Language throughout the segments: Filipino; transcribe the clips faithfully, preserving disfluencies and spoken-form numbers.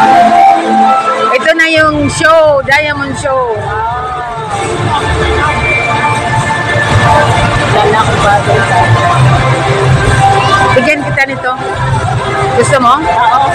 Ito na yung show, Diamond Show. Bigyan kita nito. Gusto mo? Oo.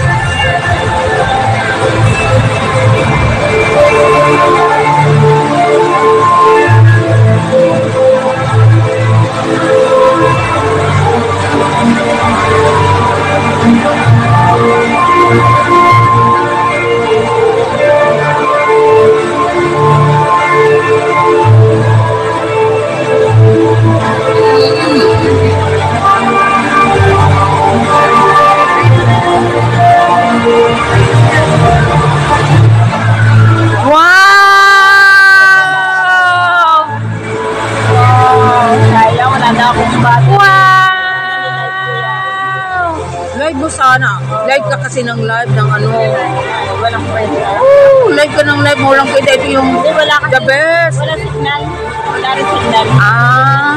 Sana. Live ka kasi ng live ng ano. Walang pwede. Oh, live ka ng live. Walang pwede. Ito yung wala kasi, the best. Wala signal. Wala rin signal. Ah.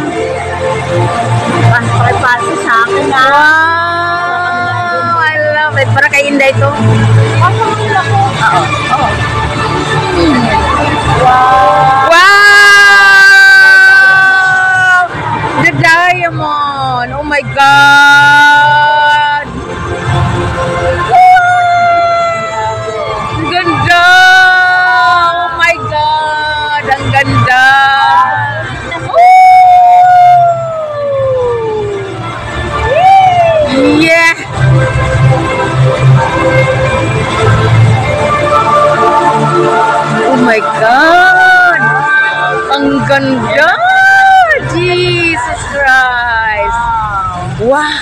Pakipasa sa akin na. Wow. I love it. Para kay Inday ito. Pasok nila ko. Oo. Oo. Wow. Wow. The Diamond. Oh my God. Ganda! Yeah! Oh my God! Ang ganda! Jesus Christ! Wow!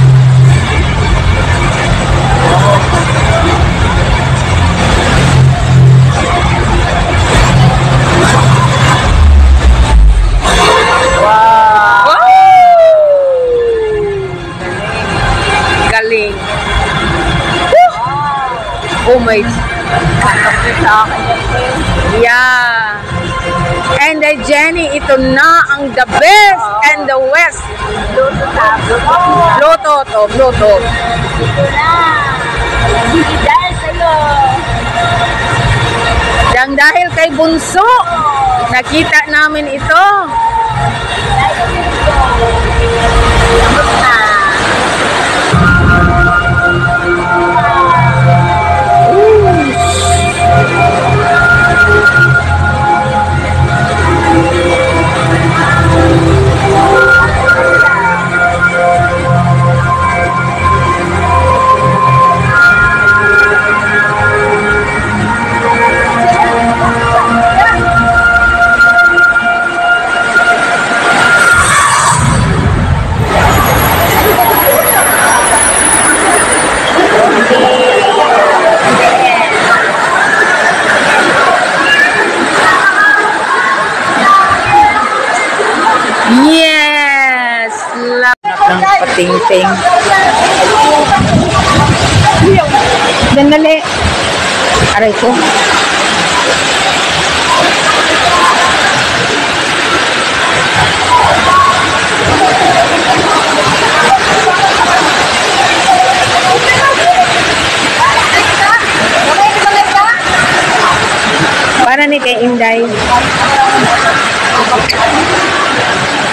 Oh my God. Yeah. And uh, Jenny, ito na ang the best and the west. Bluetooth. Bluetooth. Bluetooth. Ito na. Dahil sa'yo. Yang dahil kay Bunso, nakita namin ito. Yes! Love ng pating-ting. Dandali. Aray ko. Para ni kay Inday.